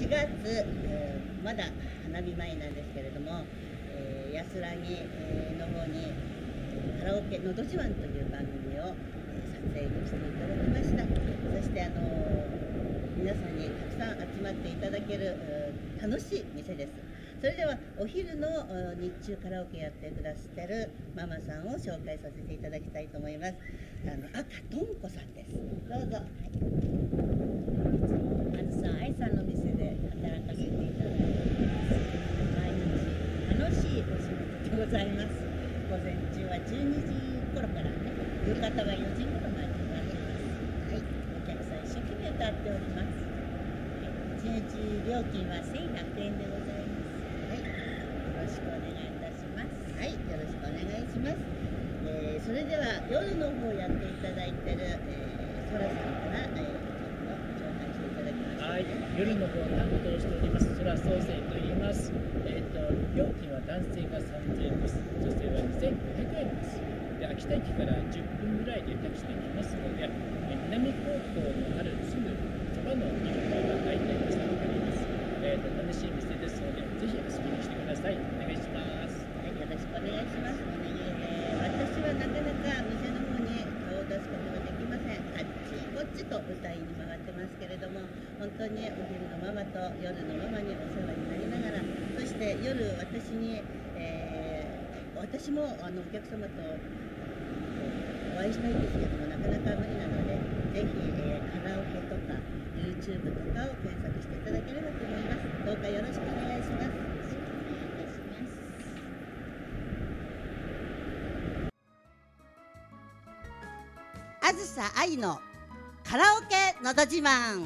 月、まだ花火前なんですけれども、安らぎ、の方にカラオケのど自慢という番組を、撮影していただきました。そして皆さんにたくさん集まっていただける楽しい店です。それではお昼の日中カラオケやってくださってるママさんを紹介させていただきたいと思います。赤とんこさんです。どうぞ。はい、 あずさ愛さんの店で働かせていただいています。毎日楽しいお仕事でございます。午前中は12時頃からね、夕方は4時頃までとなっています。はい、お客さん一生懸命歌っております。1日料金は1100円でございます。はい、よろしくお願いいたします。 はい、よろしくお願いします。それでは夜の方やっていただいてる、そらさんから、ちょっと紹介していただきましょう、ね。 はい、夜の方担当しております空創生と言います。料金は男性が3000円です。女性は2500円です。で、秋田駅から10分ぐらいでタクシーで来ますので、南高校のあるすぐそばの2階が大体店になります。楽しい店ですので、ぜひ遊びに来てください。お願いします。 はい、よろしくお願いします。私はなかなか店の方に顔を出すことができません。あっちこっちと舞台に回ってますけれども、本当にお昼のママと夜のママにお世話になりながら、そして夜私に、私もお客様とお会いしたいんですけども、なかなか無理なので、ぜひ、カラオケとか YouTube とかを検索していただければと思います。どうかよろしくお願いします。あずさ愛のカラオケのど自慢。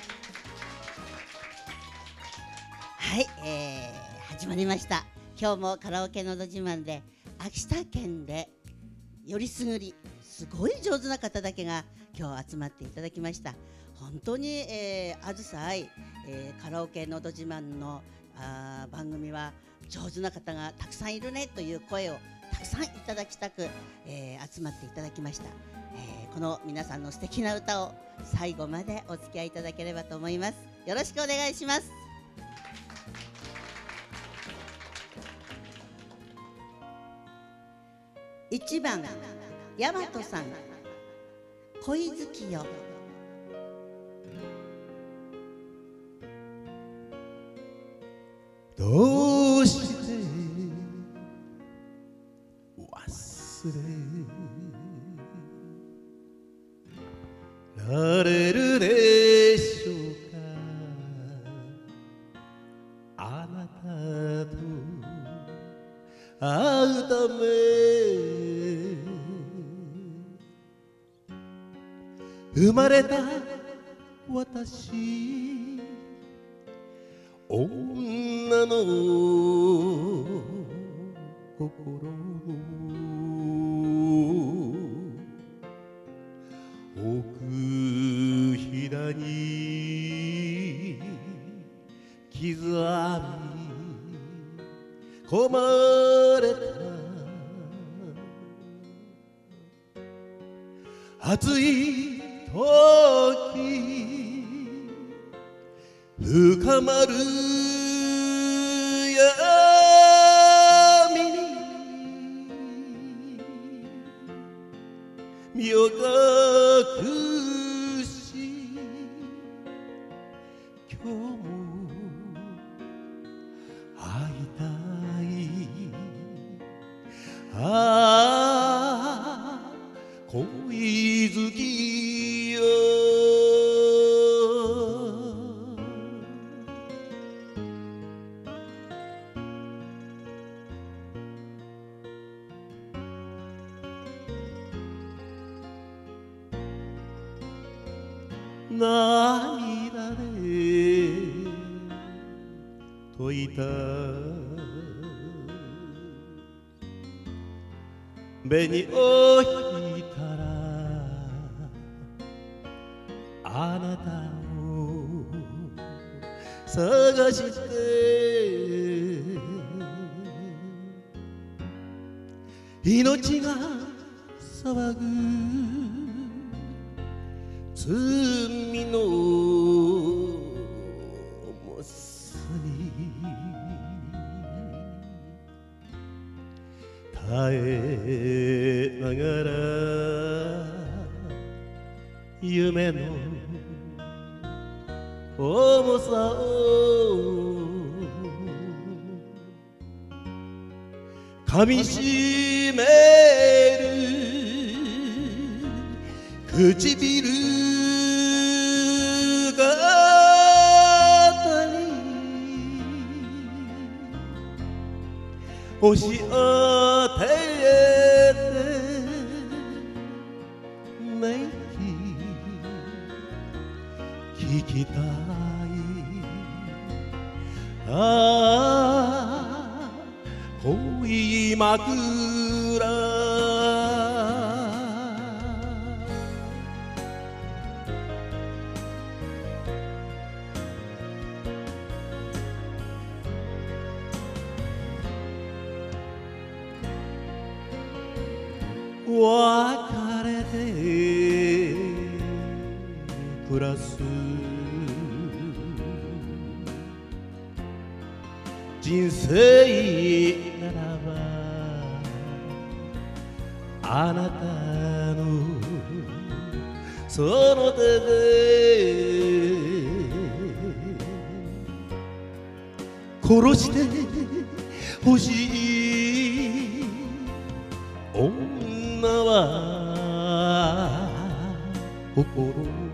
はい、始まりました。今日もカラオケのど自慢で秋田県でよりすぐり、すごい上手な方だけが今日集まっていただきました。本当に、あずさ愛、カラオケのど自慢の番組は上手な方がたくさんいるねという声をたくさんいただきたく、集まっていただきました。この皆さんの素敵な歌を最後までお付き合いいただければと思います。よろしくお願いします。1番大和さん、恋好きよ。 どうして忘れられるでしょうか。あなたと会うため生まれた私、女の心の奥ひだに刻み込まれた暑い時深まる闇に身を隠し、今日も会いたい。ああ恋好きよ。涙で溶いた紅を引いたらあなたを探して命が騒ぐ罪の重さ重さを噛みしめる唇が押し当てて泣き聞きたいああ恋枕別れて暮らす人生ならばあなたのその手で殺してほしい女は心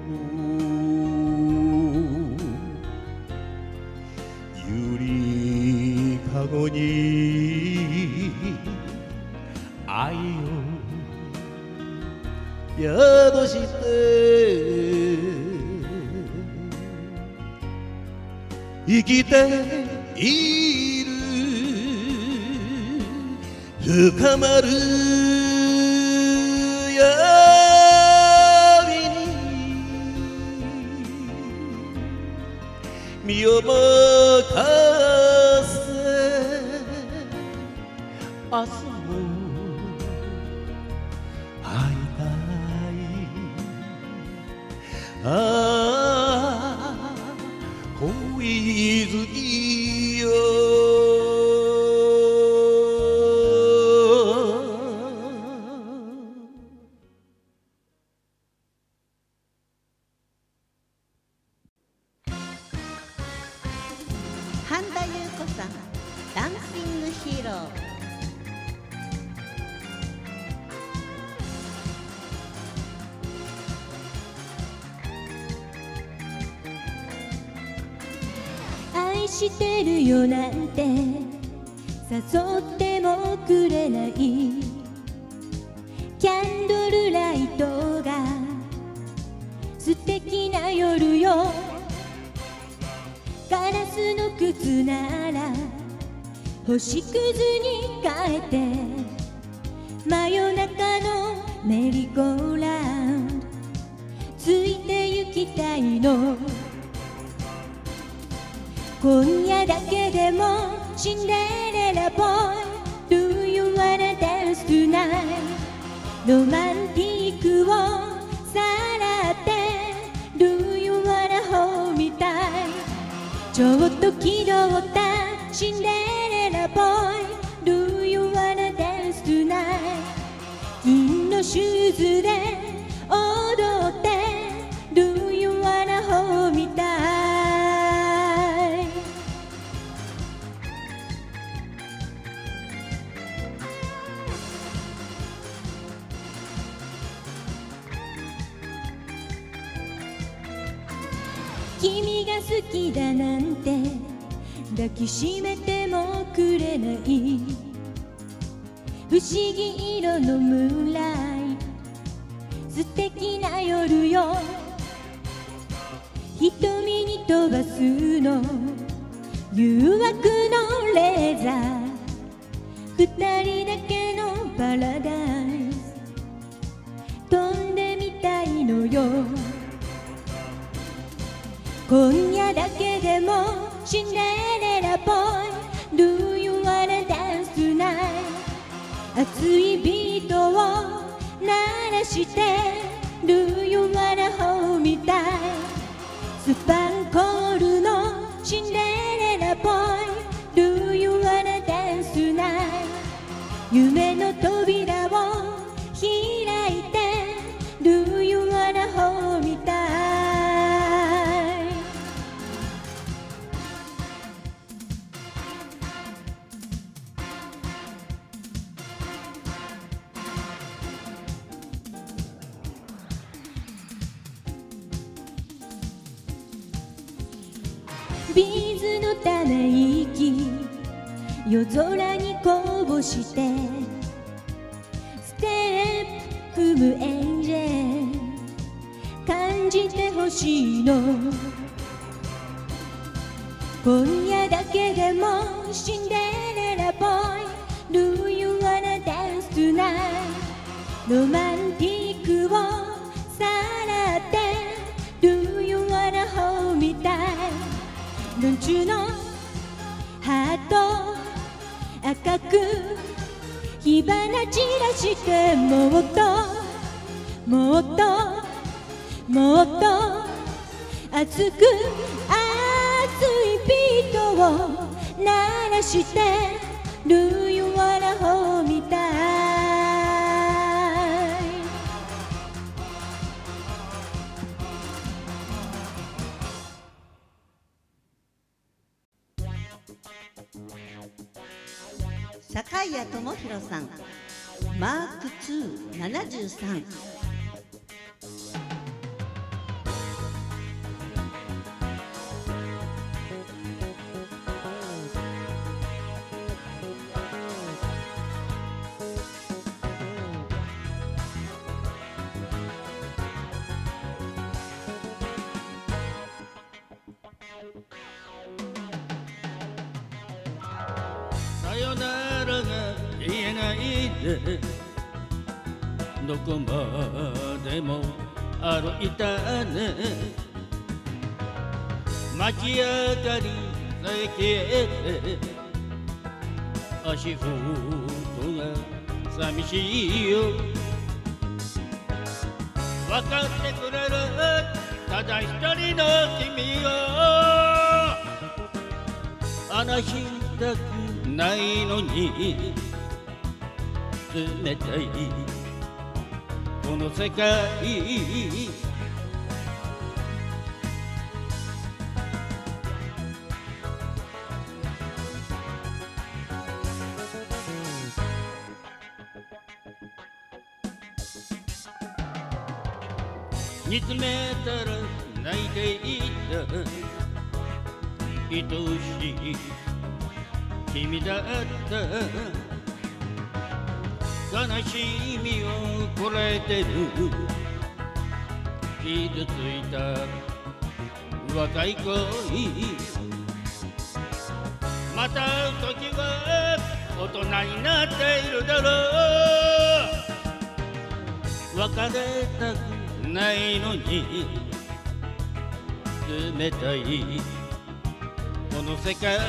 ゆりかごに愛を宿して生きている深まる闇に身を任せ明日も会いたいああ恋好きよ半田裕子さん、ダンシングヒーロー。 愛してるよなんて誘ってもくれない、キャンドルライトが素敵な夜よ、ガラスの靴なら星屑に変えて、真夜中のメリーゴーラウンドついて行きたいの、今夜だけでもシンデレラボーイ Do you wanna dance tonight ロマンティックをさらって Do you wanna hold me tight ちょっと気取ったシンデレラボーイ Do you wanna dance tonight 銀のシューズで踊って Do you wanna hold me tight 君が好きだなんて抱きしめてもくれない、不思議色のムーンライト素敵な夜よ、瞳に飛ばすの誘惑のレーザー、二人だけのパラダイス飛んでみたいのよ、今夜だけでもシンデレラボーイ Do you wanna dance tonight 熱いビートを鳴らして Do you wanna hold me tight スパンコールのシンデレラボーイ Do you wanna dance tonight 夢の扉を開いて Do you wanna hold me tight ビーズのため息夜空にこぼしてステップ踏むエンジェル感じてほしいの今夜だけでもシンデレラボーイ Do you wanna dance tonight ロマンティックをさらって Do you wanna hold me tight Don't you know ハート赤く火花散らしてもっともっともっと熱く熱いビートを鳴らして Do you wanna hold me tight 坂井谷智弘さんマーク273 さよならが言えないでどこまでも歩いたね街明かりさえ消えて足元が寂しいよ分かってくれるただ一人の君を話したくないのに冷たいこの世界見つめたら泣いていた愛しい君だった悲しみをこらえてる傷ついた若い恋また時は大人になっているだろう別れたくないのに冷たいこの世界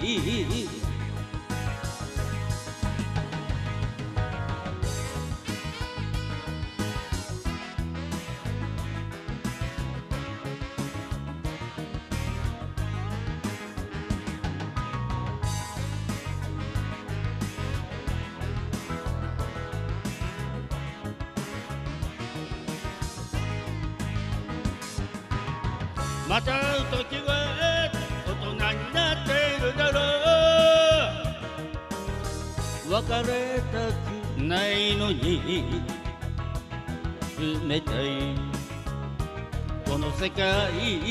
また会う時は大人になっているだろう別れたくないのに冷たいこの世界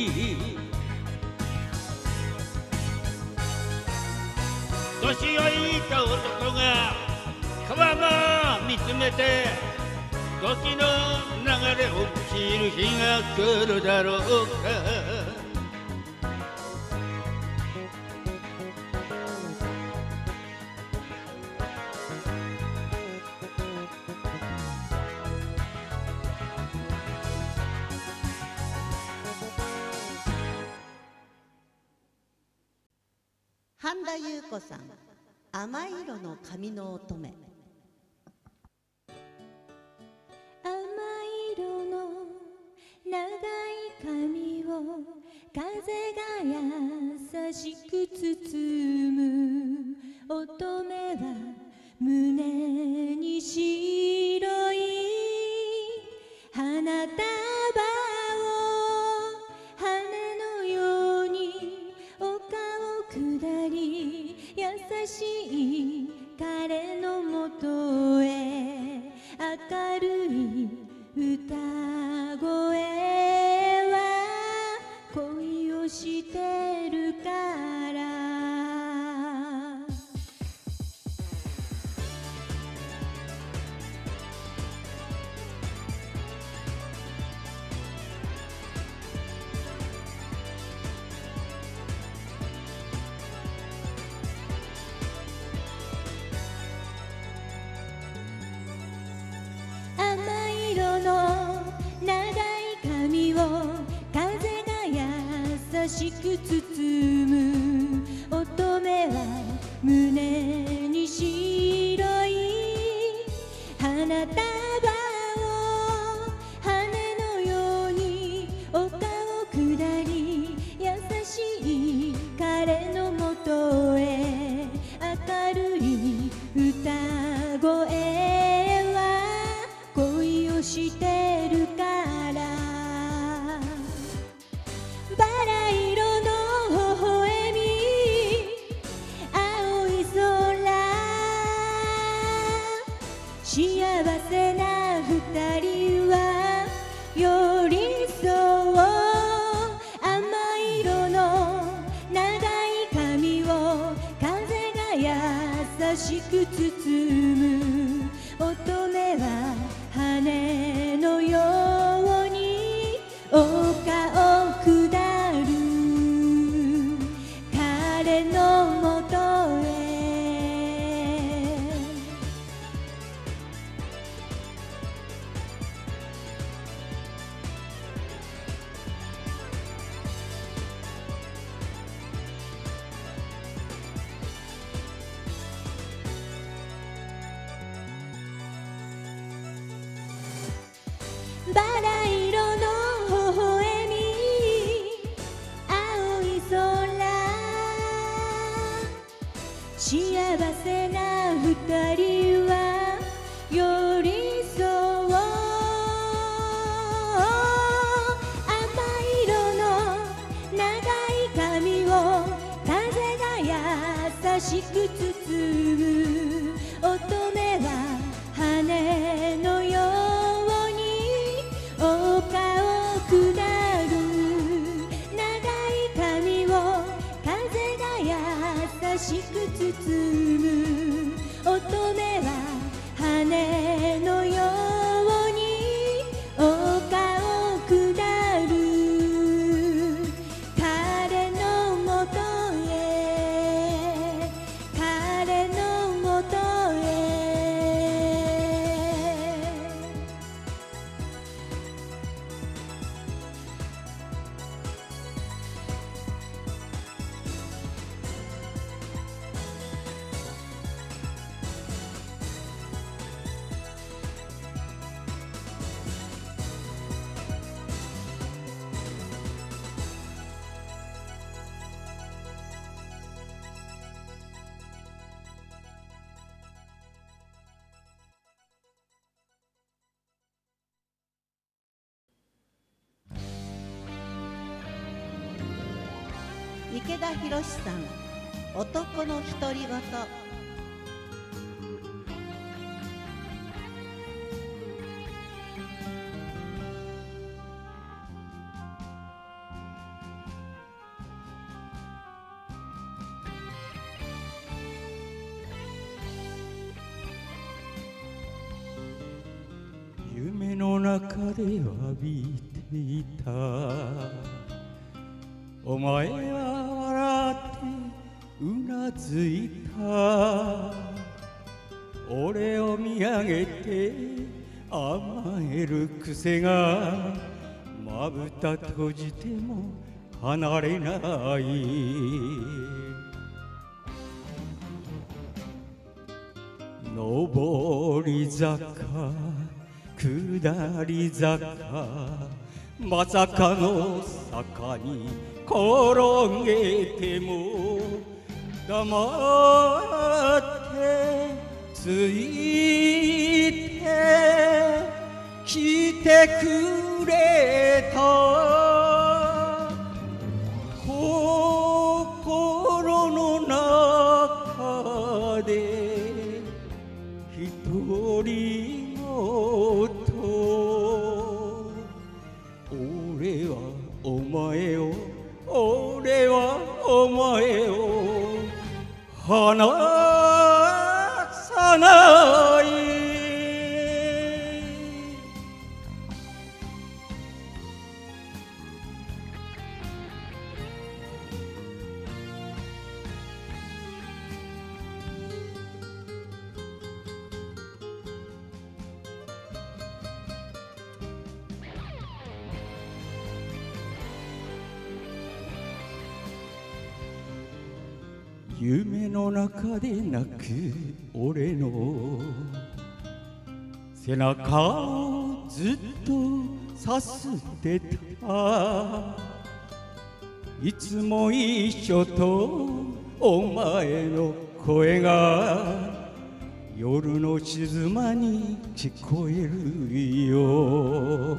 年老いた男が川も見つめて時の流れを知る日が来るだろうか半田裕子さん甘い色の髪の乙女甘い色の長い髪を風が優しく包む乙女は胸に白い花束を羽のように丘を下り優しい彼のもとへ明るい歌声は恋をしてるかしく包む乙女は胸に白い花束を羽のように丘を下り優しい彼のもとへ明るい歌声は恋をしてるからバラ色の微笑み青い空幸せな二人は寄り添う甘い色の長い髪を風が優しく包む乙女は羽のように丘を下る彼のもとへバラ色の微笑み青い空幸せな二人は寄り添う甘い色の長い髪を風が優しく包む乙女は羽のように丘を下る長い髪を風が優しく包む乙女は羽のように丘を下る彼のもとへ彼のもとへ池田博さん、男の独り言。 夢の中で浴びていたお前は笑ってうなずいた俺を見上げて甘える癖がまぶた閉じても離れない上り坂下り坂まさかの坂に転げても黙ってついてきてくれた心の中で一人ごと俺はお前を俺はお前を離さない夢の中で泣く俺の背中をずっとさすってた。いつも一緒とお前の声が夜の静まに聞こえるよ。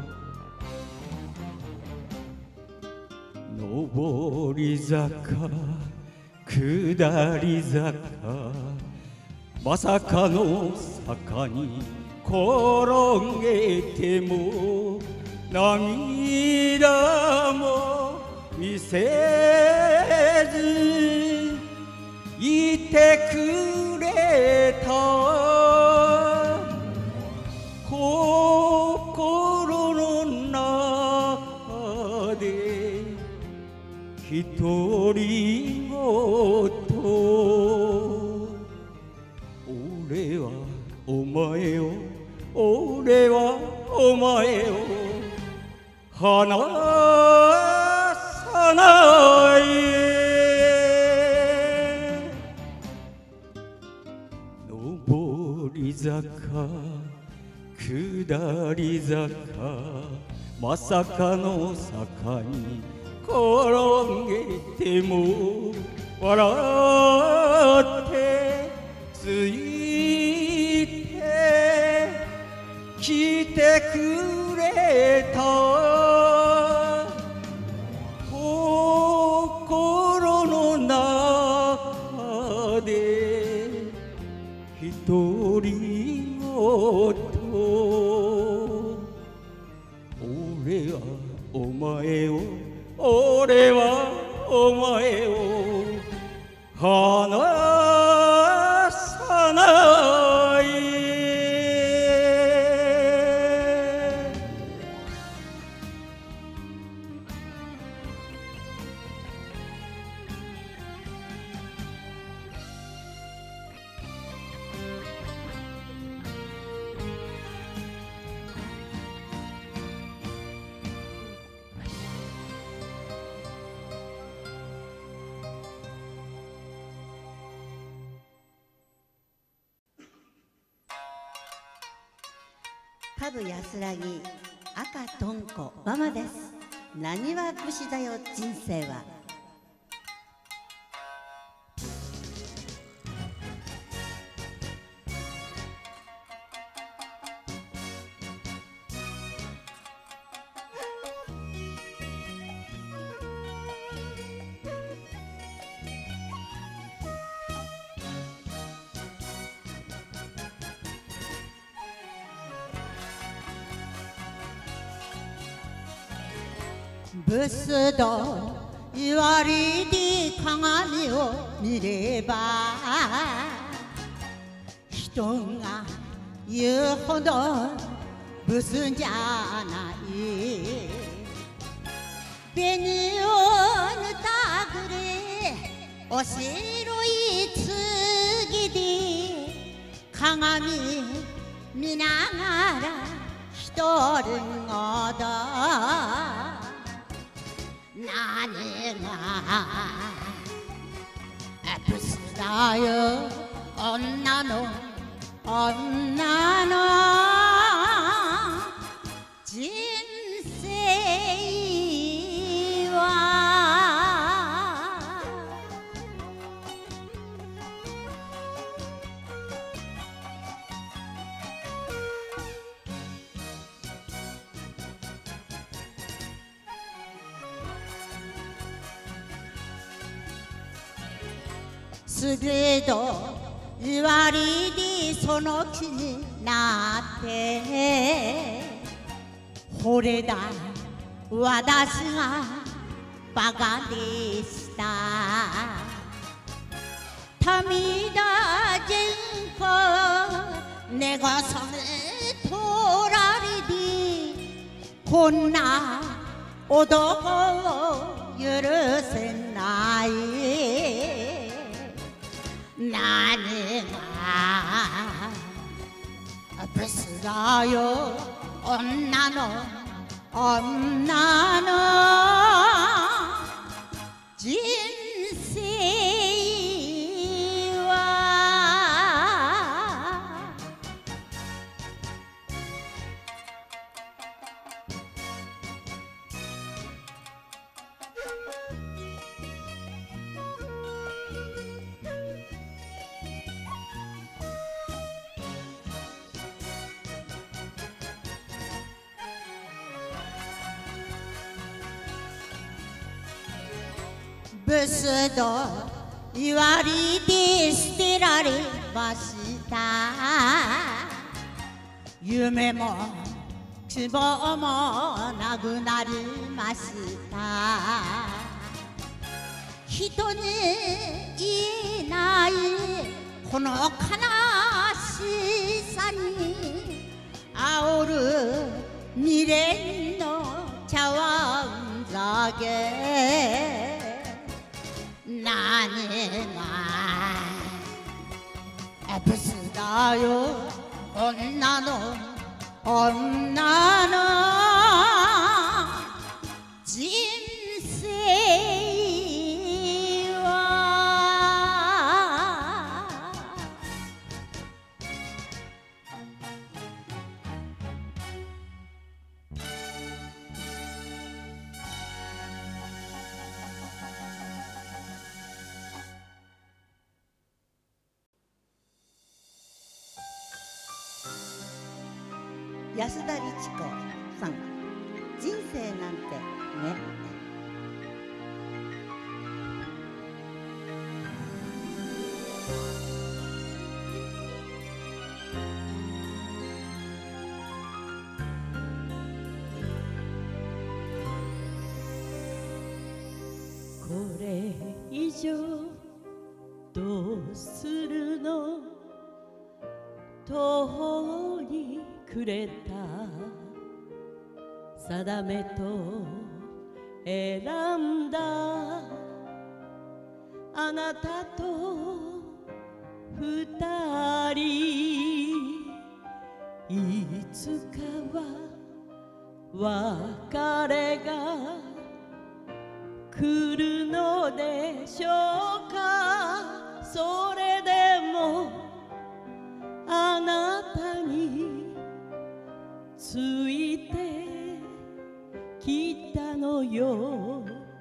上り坂下り坂まさかの坂に転げても涙も見せずいてくれた。心の中で一人ごと俺はお前を俺はお前を離さない。上り坂下り坂まさかの坂に転げても笑ってついてきてくれた。心の中で一人ごと俺はお前を俺はお前を離さない。 パブ安らぎ赤とんこママです。なにわ節だよ人生は。ブスと言われて鏡を見れば人が言うほどブスじゃない。紅を塗ったぐれお白い次で鏡見ながら一人ごと何がブスだよ女の人生は。すべと言われでその気になって惚れた私がバカでした。涙人口寝がさめ取られてこんな男を許せない。何がブスだよ女の人生ブスと言われて捨てられました。夢も希望もなくなりました。人にいないこの悲しさに煽る未練の茶碗酒、何がブスだよ女の人生は。安田律子さん、人生なんてね。 これ以上どうするの、途方にくれた定めと選んだあなたと二人、いつかは別れが来るのでしょうか。それでもあなたについてきたのよ。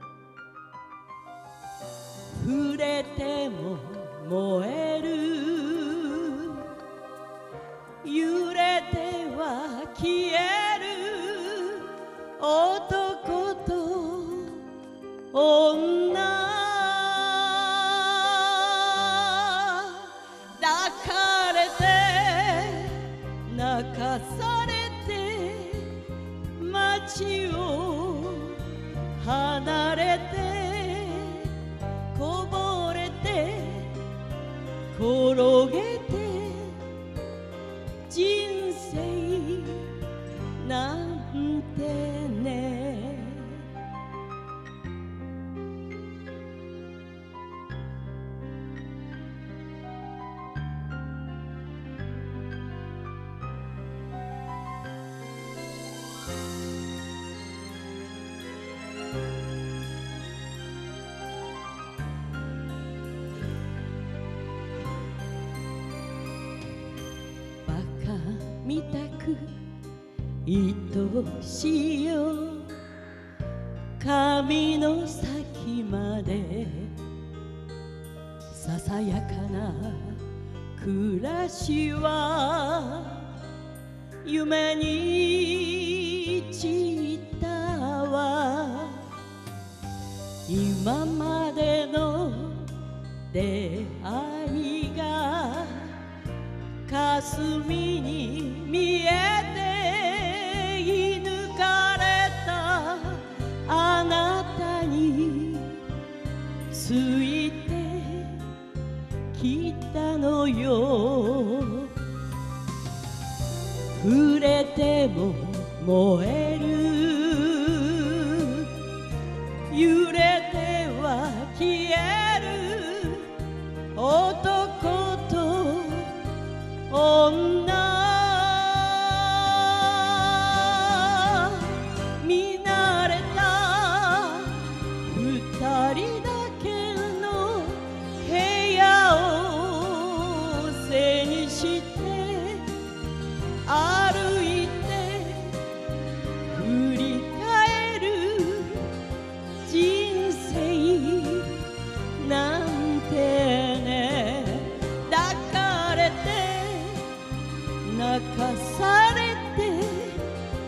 触れても燃える、揺れては消える、男と女抱かれて泣かされて街を離れてこぼれて転げて人生なんてね。見たく愛しいよ、髪の先までささやかな暮らしは夢に散ったわ。今までの出会いが霞に見えて射抜かれたあなたについてきたのよ。触れても燃える、揺れては消える、男と女見慣れた二人だけの部屋を背にして歩いて振り返る人生なんてね。抱かれて泣かされて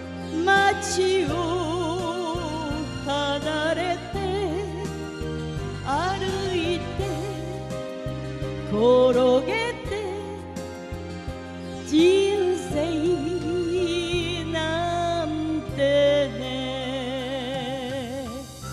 街を離れて転げて人生なんてね。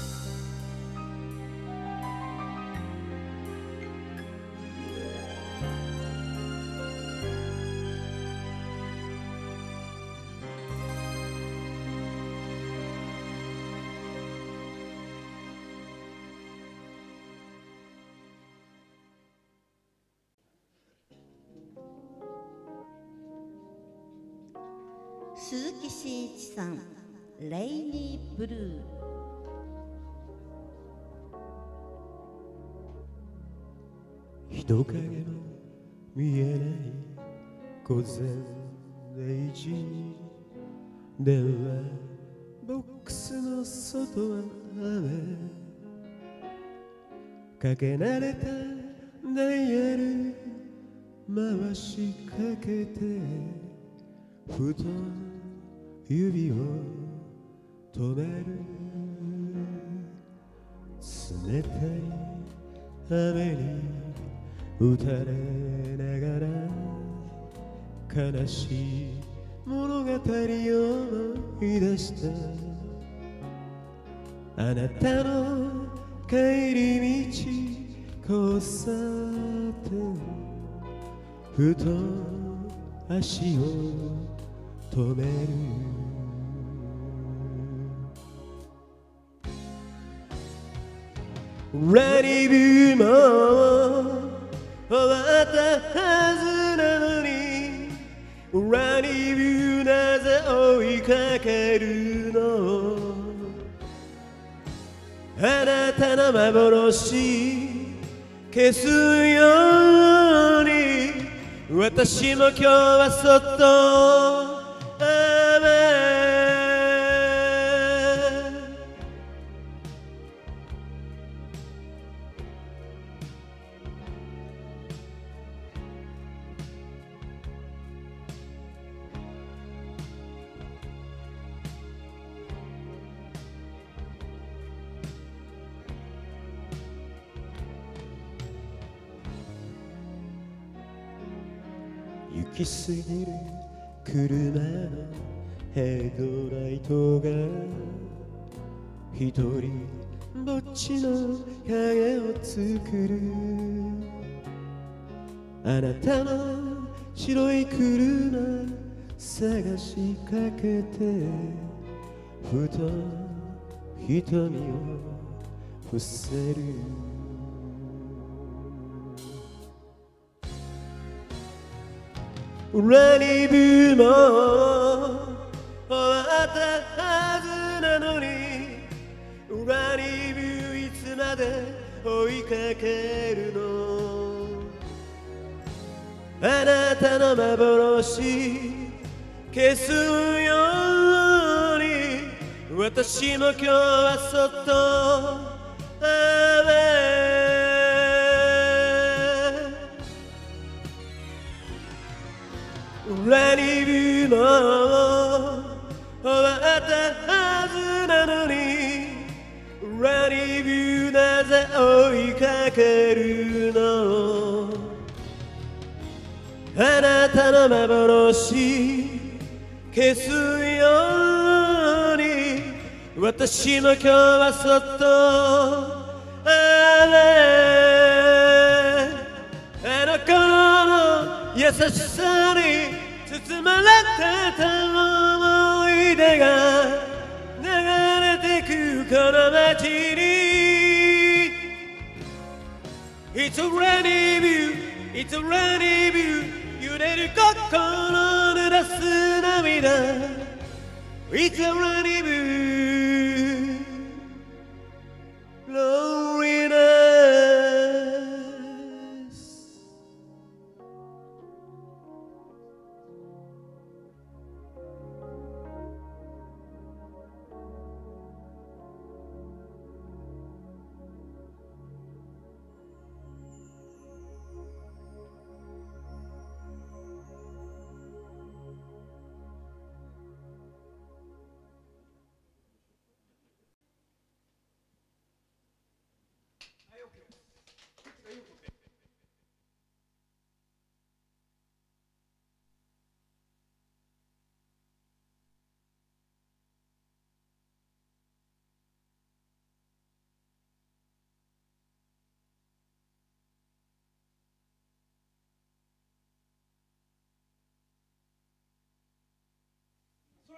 鈴木真一さん、レイニーブルー。 人影の見えない午前0時、電話ボックスの外は雨、かけ慣れたダイヤル回しかけて、ふと指を止める。冷たい雨に打たれながら、悲しい物語を思い出した。あなたの帰り道交差点、ふと足を止める。ラリブも終わったはずなのに、ラリブなぜ追いかけるの。あなたの幻消すように、私も今日はそっと行き過ぎる車のヘッドライトが一人ぼっちの影を作る。あなたの白い車探しかけて、ふと瞳を伏せる。ラリブも終わったはずなのに、ラリブいつまで追いかけるの。あなたの幻消すように、私も今日はそっとラリブも終わったはずなのに、ラリブなぜ追いかけるの。あなたの幻消すように、私も今日はそっとあの頃の優しさに包まれてた思い出が流れてくこの街に。 It's a rainy view, it's a rainy view、 揺れる心濡らす涙。 It's a rainy view、 loneliness。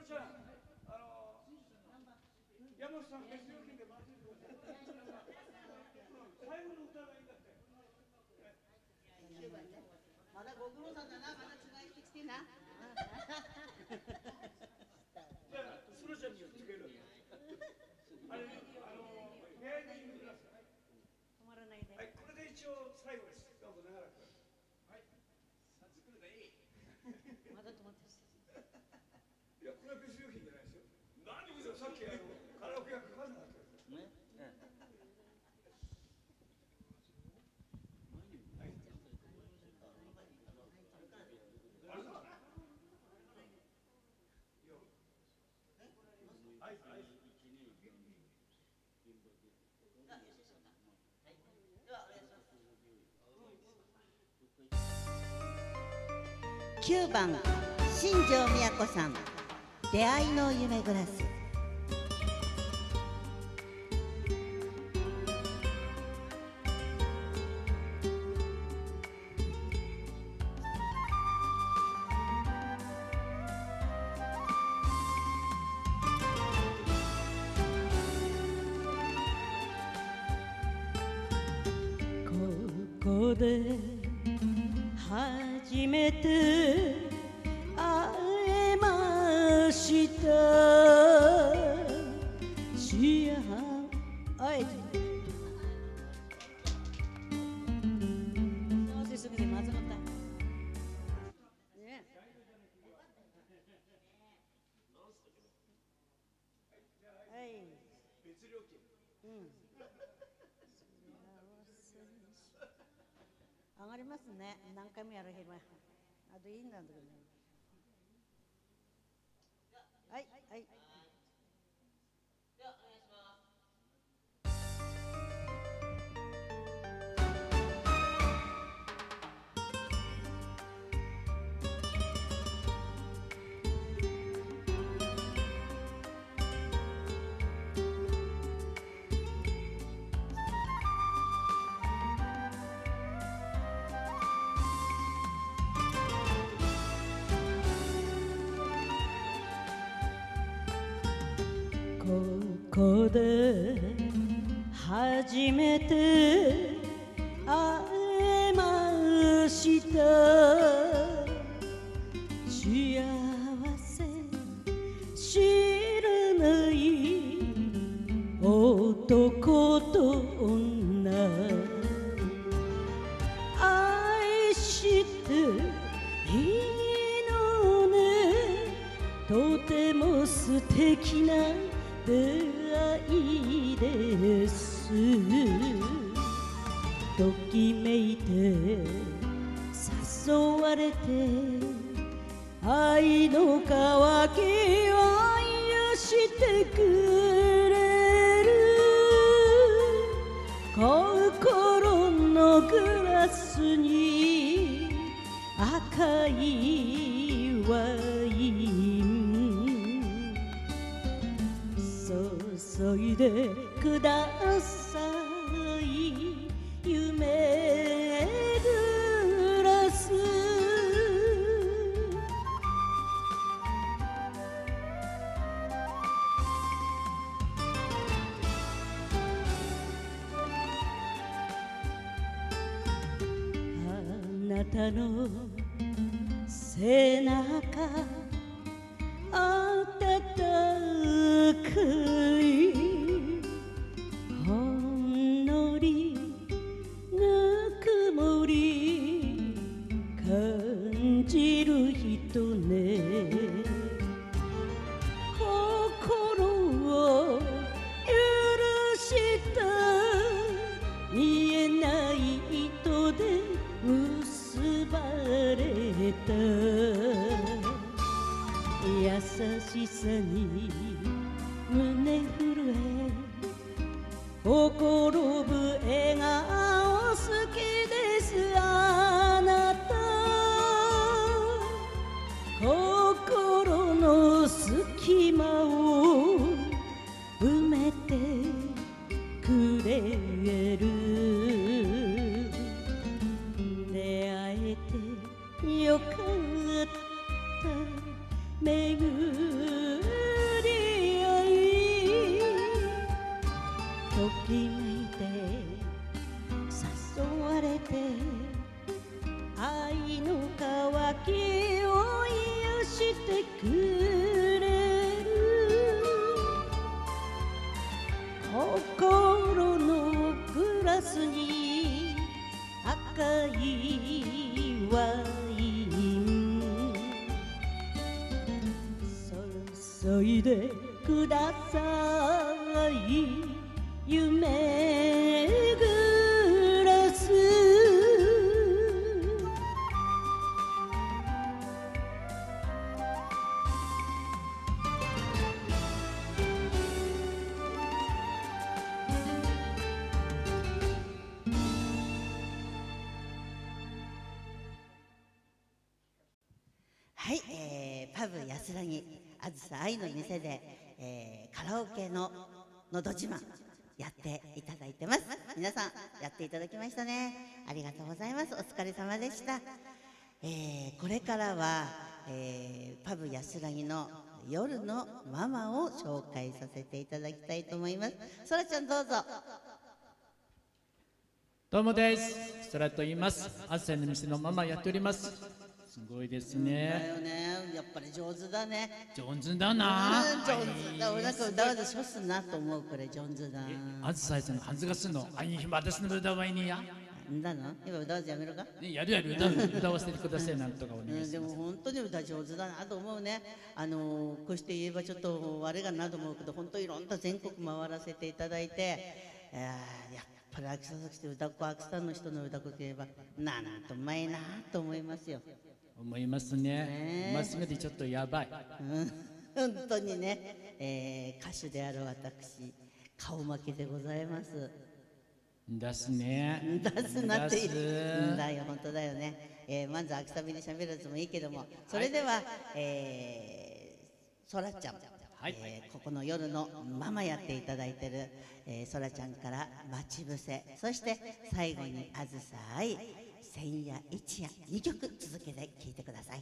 ちゃん、山本さん別料金で回っててください。最後の歌がいいんだって。 まだご苦労さんだな、まだつがいしてきてな。 じゃあ、スロちゃんにつける。あれね、部屋にいるください。 止まらないで。 はい、これで一応最後です。どうぞ長らく。はい。さあ、作るがいい。 まだ止まってる。 いや、これは別料金じゃないですよ。何でさっきカラオケがかかんなかったですね。 9番新庄美也子さん、出会いの夢グラス。 ここで初めて会えました。はい。 すぐにまずかった。ね。はい。 別料金。 上がりますね。何回もやるへんわ。あといいんだけどね。はいはい。ではお願いします。 ここで初めて会えました。幸せ知らない男と女、愛していいのね。とても素敵な出会いです。ときめいて誘われて愛の渇きを癒してくれる。心のグラスに赤いワイン注いでください。夢グラス。あなたの背中温かい、ほんのりぬくもり感じる人ね。心を許した見えない糸で結ばれた優しさに胸震えほころぶ笑顔好きです。あなた心の隙間を埋めてくれる。出会えてよかった巡きめいて誘われて愛の渇きを癒してくれる心のグラスに赤いワイン注いでください夢グラスはい、パブ安らぎあずさ愛の店で、カラオケののど自慢やっていただいてます。皆さんやっていただきましたね。ありがとうございます。お疲れ様でした。これからは、パブ安らぎの夜のママを紹介させていただきたいと思います。そらちゃんどうぞ。 どうもです。そらと言います。あずさの店のママやっております。すごいですだね。 よね、やっぱり上手だね。 上手だな。 上手だ。俺なんか歌わずしょすんなと思うくらい上手だ。 あずささん恥ずかしいの。あいに私の歌はいにや。 んだの？今歌わずやめるか？ やる歌わせてくださいなんとかお願いしでもます。 本当に歌上手だなと思うね。こうして言えばちょっと悪がなと思うけど、本当いろんな全国回らせていただいて、やっぱり秋田崎して歌子、秋田の人の歌子といえばなんとうまいなと思いますよ。 思いますね。まっすぐでちょっとやばい。 本当にね、歌手である私顔負けでございます。 ですね。 出すなってんだよ、本当だよね。まず秋田弁で喋るやつもいいけども、それでは、そらちゃん、ここの夜のママやっていただいてる、そらちゃんから待ち伏せ、そして最後にあずさ愛、千夜一夜、2曲続けて聴いてください。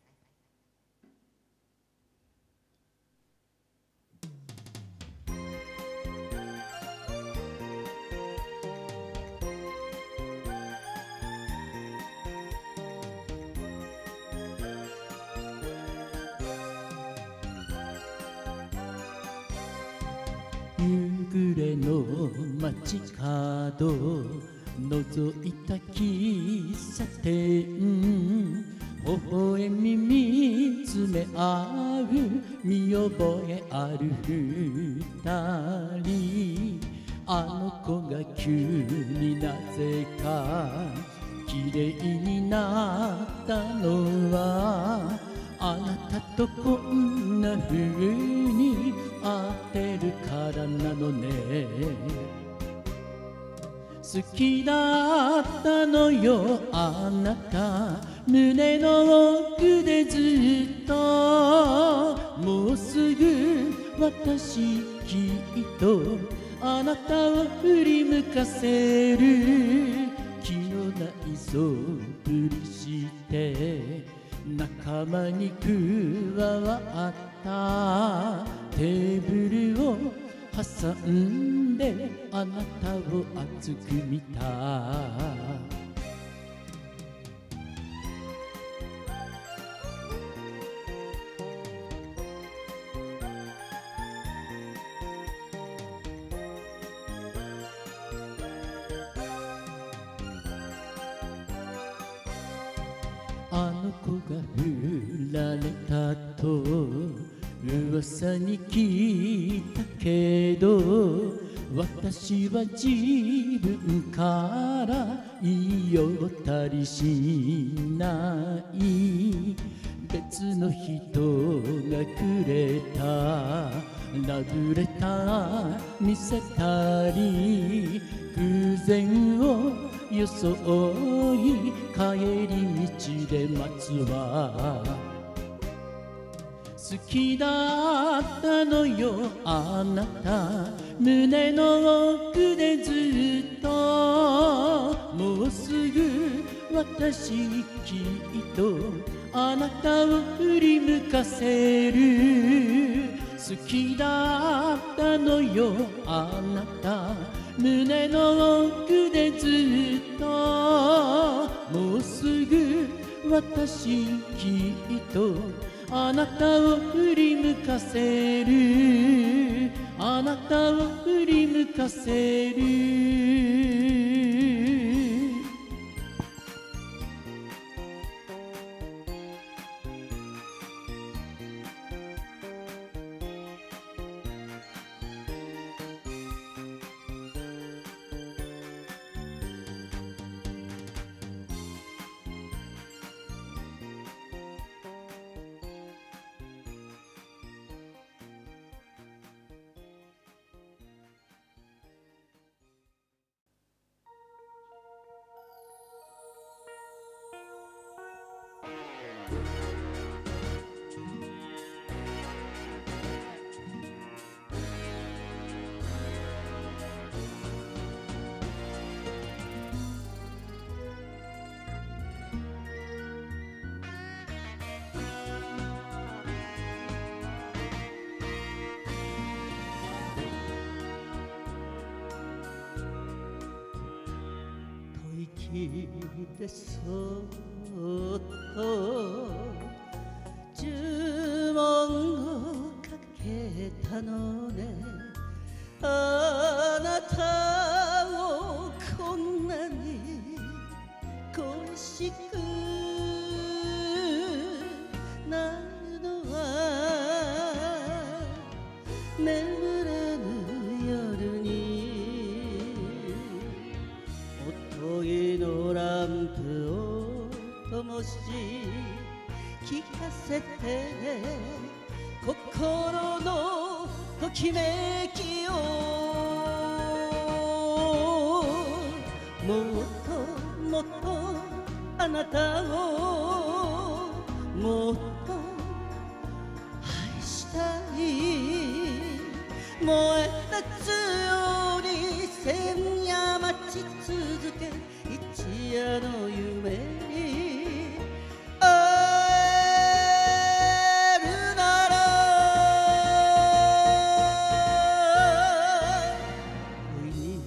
夕暮れの街角覗いた喫茶店微笑み見つめ合う見覚えある二人あの子が急になぜか綺麗になったのはあなたとこんな風に会ってるからなのね好きだったのよあなた胸の奥でずっともうすぐ私きっとあなたを振り向かせる気のないそぶりして仲間に加わったテーブルを挟んであなたを熱く見たあの子が振られたと噂に聞いたけど私は自分から言いよったりしない別の人がくれたラブレター見せたり偶然を装い帰り道で待つわ好きだったのよあなた胸の奥でずっともうすぐ私きっとあなたを振り向かせる好きだったのよあなた胸の奥でずっともうすぐ私きっとあなたを振り向かせるあなたを振り向かせる息でそっと注文をかけたのねあなたをこんなに恋しくなるのは眠れぬ夜におとぎのランプを灯し聞かせて心のときめきをもっともっとあなたをもっと愛したい燃え立つように千夜待ち続け一夜の夢に会えるなら恋に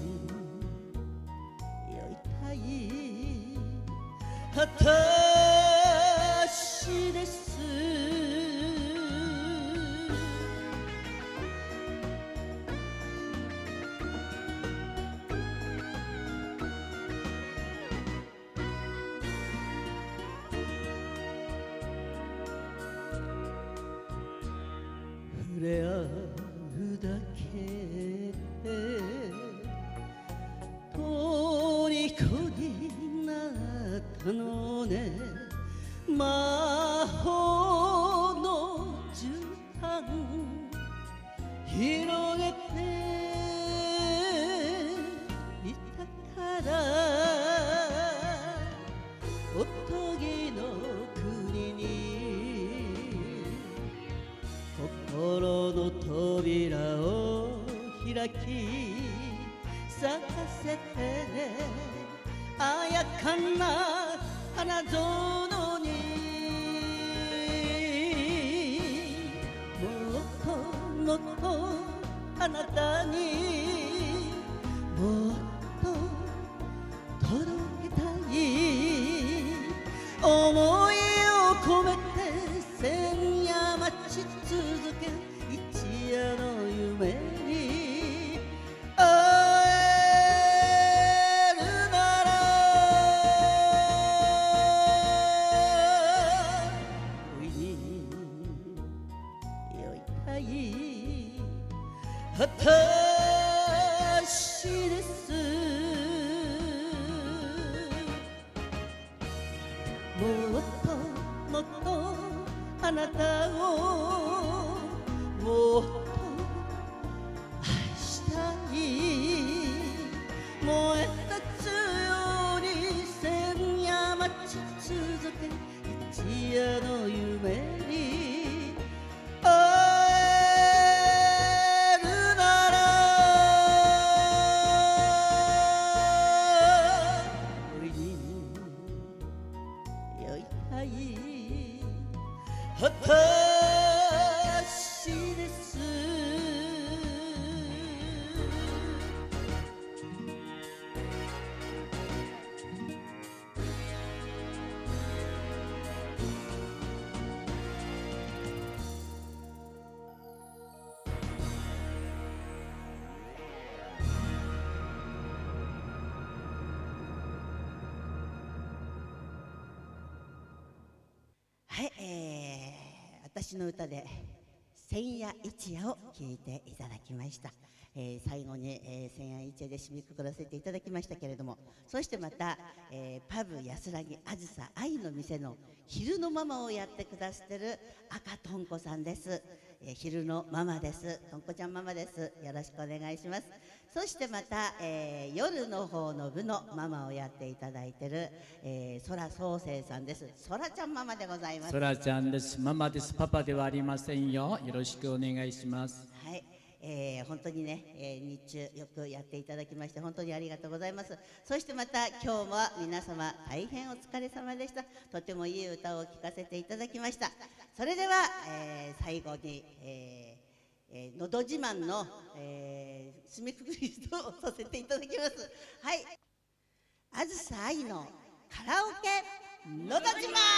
酔いたい私です触れ合うだけで虜になったのね魔法の絨毯広げていたからおとぎの国に心の扉を開き咲かせてあやかな花園にもっともっとあなたにもっと届けたい思いを込めて千夜待ち続け一夜の夢に会えるなら恋に酔いたい私ですもっともっとあなたをもっと愛したい燃え立つように千夜待ち続け一夜の夢に会えるなら恋に酔いたい私です私の歌で千夜一夜を聴いていただきました。最後に、千夜一夜で締めくくらせていただきましたけれども、そしてまた、パブ安らぎあずさ愛の店の昼のママをやってくださってる赤とんこさんです。昼のママです。とんこちゃんママです。よろしくお願いします。そしてまた、夜の方の部のママをやっていただいてる、空創生さんです。空ちゃんママでございます。 そらちゃんです。ママです。パパではありませんよ。よろしくお願いします。 はい。本当にね、日中よくやっていただきまして本当にありがとうございます。そしてまた今日は皆様大変お疲れ様でした。とてもいい歌を聴かせていただきました。それでは、最後に、のど自慢の、締めくくりをさせていただきます。はい、あずさ愛のカラオケのど自慢。